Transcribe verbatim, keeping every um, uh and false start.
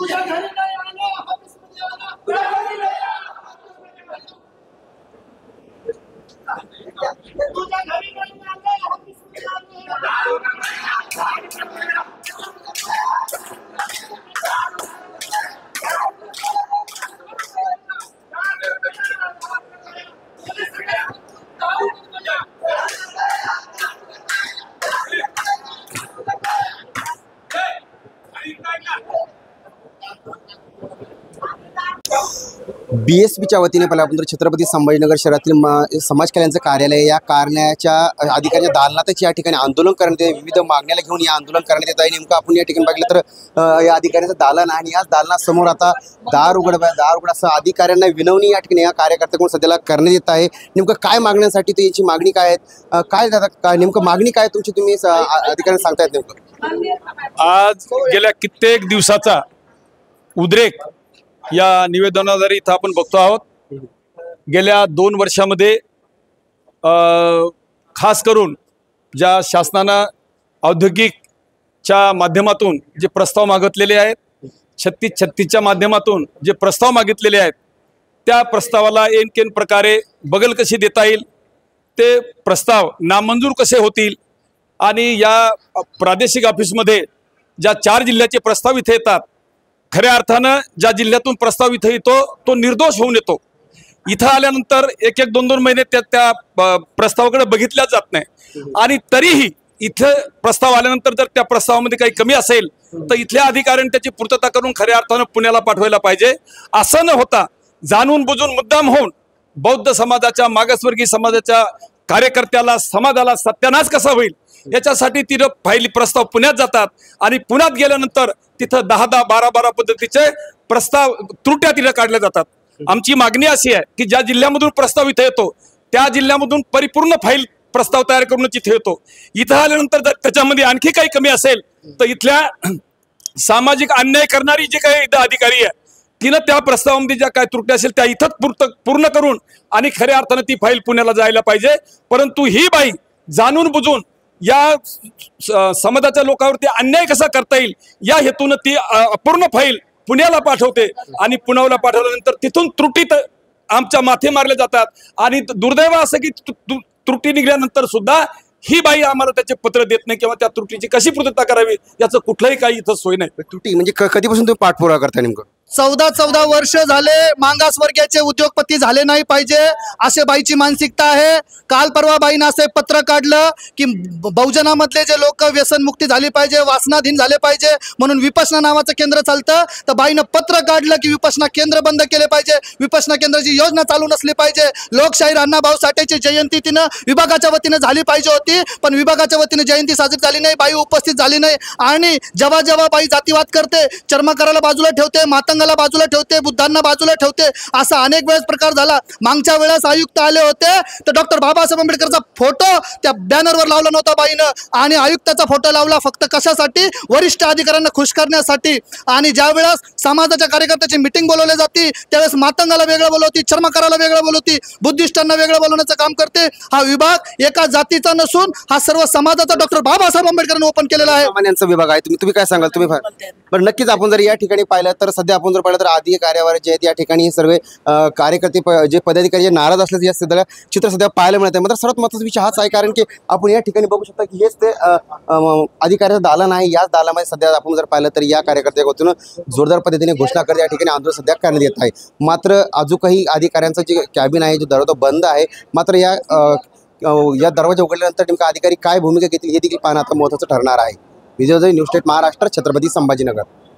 तुझ्या घरी नाही आला ऑफिसमध्ये आला तुझ्या घरी नाही आला तुझ्या घरी नाही आला ऑफिसमध्ये बीएसपीच्या वतीने पहिला आपण छत्रपती संभाजीनगर शहरातील समाज कल्याणचं कार्यालय या कार्यालयाच्या अधिकाऱ्यांच्या दालनातच या ठिकाणी आंदोलन करण्यात येते। विविध मागण्याला घेऊन या आंदोलन करण्यात येत आहे। नेमकं आपण या ठिकाणी बघितलं तर या अधिकाऱ्यांचं दालन आणि या दालनासमोर आता दार उघड दार उघड असं अधिकाऱ्यांना विनवणी या ठिकाणी या कार्यकर्त्यांकडून सध्याला करण्यात येत आहे। नेमकं काय मागण्यासाठी ते यांची मागणी काय आहेत, काय काय नेमकं मागणी काय तुमची तुम्ही अधिकाऱ्यांना सांगतायत? नेमकं आज गेल्या कित्येक दिवसाचा उद्रेक या निवेदनाद्वारे इथं आपण बघतो आहोत। गेल्या दोन वर्षामध्ये खास करून ज्या शासनानं औद्योगिकच्या माध्यमातून जे प्रस्ताव मागितलेले आहेत, छत्तीस छत्तीसच्या माध्यमातून जे प्रस्ताव मागितलेले आहेत, त्या प्रस्तावाला ऐनकेन प्रकारे बगल कशी देता येईल, ते प्रस्ताव नामंजूर कसे होतील आणि या प्रादेशिक ऑफिसमध्ये ज्या चार जिल्ह्याचे प्रस्ताव इथे येतात, खऱ्या अर्थानं ज्या जिल्ह्यातून प्रस्ताव इथे येतो तो निर्दोष होऊन येतो। इथं आल्यानंतर एक एक दोन दोन महिने त्या त्या प्रस्तावाकडे बघितल्या जात नाही आणि तरीही इथं प्रस्ताव आल्यानंतर जर त्या प्रस्तावामध्ये काही कमी असेल तर इथल्या अधिकाऱ्यांनी त्याची पूर्तता करून खऱ्या अर्थानं पुण्याला पाठवायला पाहिजे। असं न होता जाणून बुजून मुद्दाम होऊन बौद्ध समाजाच्या मागासवर्गीय समाजाच्या कार्यकर्त्याला समाजाला सत्यानाश कसा होईल याच्यासाठी तिथं फाईली प्रस्ताव पुण्यात जातात आणि पुण्यात गेल्यानंतर तिथं दहा दहा बारा बारा पद्धतीचे प्रस्ताव त्रुट्या तिथं काढल्या जातात। आमची मागणी अशी आहे की ज्या जिल्ह्यामधून प्रस्ताव इथे येतो त्या जिल्ह्यामधून परिपूर्ण फाईल प्रस्ताव तयार करूनच इथे येतो। इथं आल्यानंतर जर त्याच्यामध्ये आणखी काही कमी असेल तर इथल्या सामाजिक अन्याय करणारी जे काही इथं अधिकारी आहे तिनं त्या प्रस्तावामध्ये ज्या काय त्रुटी असेल त्या इथंच पूर्त पूर्ण करून आणि खऱ्या अर्थानं ती फाईल पुण्याला जायला पाहिजे। परंतु ही बाई जाणून बुजून या समाजाच्या लोकांवरती अन्याय कसा करता येईल या हेतून ती अपूर्ण फाईल पुण्याला पाठवते आणि पुण्याला पाठवल्यानंतर तिथून त्रुटीत आमच्या माथे मारले जातात आणि दुर्दैव असं की त्रुटी निघाल्यानंतर सुद्धा ही बाई आम्हाला त्याचे पत्र देत नाही किंवा त्या त्रुटीची कशी पूर्तता करावी याचं कुठलंही काही इथं सोय नाही। त्रुटी म्हणजे कधीपासून तुम्ही पाठपुरावा करता? नेमकं चौदा चौदा वर्ष झाले मागासवर्गीयाचे उद्योगपती झाले नाही पाहिजे असे बाईची मानसिकता आहे। काल परवा बाईनं असे पत्र काढलं की बहुजनामधले जे लोक व्यसनमुक्ती झाली पाहिजे, वासनाधीन झाले पाहिजे म्हणून विपश्यना नावाचं केंद्र चालतं, तर बाईनं पत्र काढलं की विपश्यना केंद्र बंद केले पाहिजे, विपश्यना केंद्राची योजना चालू नसली पाहिजे। लोकशाहीर अण्णाभाऊ साठेची जयंती तिनं विभागाच्या वतीने झाली पाहिजे होती, पण विभागाच्या वतीने जयंती साजरी झाली नाही, बाई उपस्थित झाली नाही। आणि जेव्हा जेव्हा बाई जातीवाद करते, चर्मकाराला बाजूला ठेवते, मातंग बाजूला ठेवते, बुद्धांना बाजूला ठेवते, असा अनेक वेळेस प्रकार झाला। मागच्या वेळेस आयुक्त आले होते तर डॉक्टर बाबासाहेब आंबेडकरचा फोटो त्या बॅनरवर लावला नव्हता बाईनं आणि आयुक्ताचा फोटो लावला फक्त कशासाठी? वरिष्ठ अधिकाऱ्यांना खुश करण्यासाठी। आणि ज्या वेळेस समाजाच्या कार्यकर्त्याची मीटिंग बोलवली जाते त्यावेळेस मातंगाला वेगळं बोलवती, चर्मकाराला वेगळं बोलवती, बुद्धिस्टांना वेगळं बोलवण्याचं काम करते। हा विभाग एका जातीचा नसून हा सर्व समाजाचा डॉक्टर बाबासाहेब आंबेडकरांनी ओपन केलेला आहे। सामान्यांचा विभाग आहे। तुम्ही तुम्ही काय सांगाल? तुम्ही बरं नक्कीच आपण जर या ठिकाणी पाहिलं तर सध्या आपण जर पाहिलं तर आधी कार्यावार जे आहेत या ठिकाणी हे सर्व कार्यकर्ते जे पदाधिकारी जे नाराज असल्याचं या सध्या चित्र सध्या पाहायला मिळत आहे। मात्र सर्वात महत्त्वाचा विषय हाच आहे कारण की आपण या ठिकाणी बघू शकता की हेच ते अधिकाऱ्याचं दालन आहे। याच दालनामध्ये सध्या आपण जर पाहिलं तर या कार्यकर्त्याकडून जोरदार पद्धतीने घोषणा करत या ठिकाणी आंदोलन सध्या करण्यात येत आहे। मात्र अजूनही अधिकाऱ्यांचं जे कॅबिन आहे जो दरवाजा बंद आहे। मात्र या या दरवाजा उघडल्यानंतर नेमका अधिकारी काय भूमिका घेतील हे देखील पाहणं आता महत्त्वाचं ठरणार आहे। Vijay news state Maharashtra, Chhatrapati Sambhajinagar.